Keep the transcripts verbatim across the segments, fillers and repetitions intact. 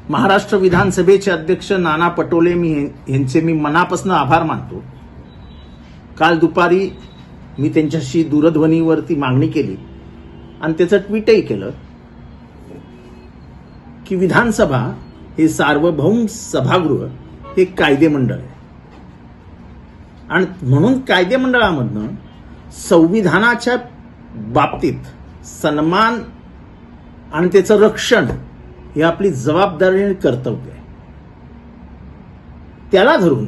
महाराष्ट्र विधानसभेचे अध्यक्ष नाना पटोले मी यांचे मी मनापासून आभार मानतो। काल दुपारी मी त्यांच्याशी दूरध्वनीवरती मागणी केली आणि त्याचं ट्विटही केलं की विधानसभा हे सार्वभौम सभागृह हे कायदेमंडळ आहे आणि म्हणून कायदेमंडळामधनं संविधानाच्या बाबतीत सन्मान आणि त्याचं रक्षण ही आपली जबाबदारी आणि कर्तव्य आहे। त्याला धरून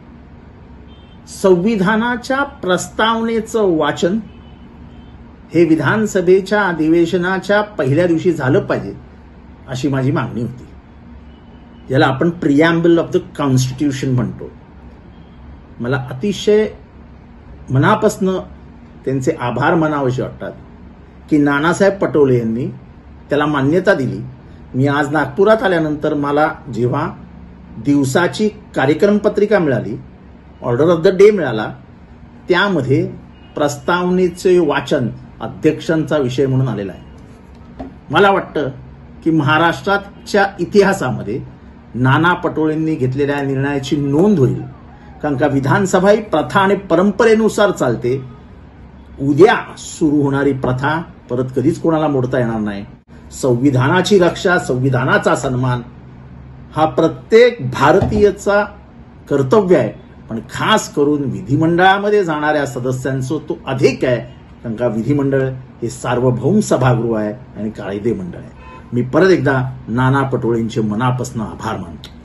संविधानाच्या प्रस्तावनेचं वाचन हे विधानसभेच्या अधिवेशनाच्या पहिल्या दिवशी झालं पाहिजे अशी माझी मागणी होती, ज्याला आपण प्रिॲम्बल ऑफ द कॉन्स्टिट्यूशन म्हणतो। मला अतिशय मनापासून त्यांचे आभार मानावेसे वाटतात की नानासाहेब पटोले यांनी त्याला मान्यता दिली। मी आज नागपुरात आल्यानंतर मला जेव्हा दिवसाची कार्यक्रम पत्रिका मिळाली, ऑर्डर ऑफ द डे मिळाला, त्यामध्ये प्रस्तावनेचे वाचन अध्यक्षांचा विषय म्हणून आलेला आहे। मला वाटतं की महाराष्ट्राच्या इतिहासामध्ये नाना पटोलेंनी घेतलेल्या निर्णयाची नोंद होईल, कारण का विधानसभा ही प्रथा आणि परंपरेनुसार चालते। उद्या सुरू होणारी प्रथा परत कधीच कोणाला मोडता येणार नाही। संविधानाची रक्षा, संविधानाचा सन्मान हा प्रत्येक भारतीयाचा कर्तव्य आहे, पण खास करून विधिमंडळामध्ये जाणाऱ्या सदस्यांचा तो अधिक आहे, कारण का विधिमंडळ हे सार्वभौम सभागृह आहे आणि कायदेमंडळ आहे। मी परत एकदा नाना पटोलेंचे मनापासून आभार मानतो।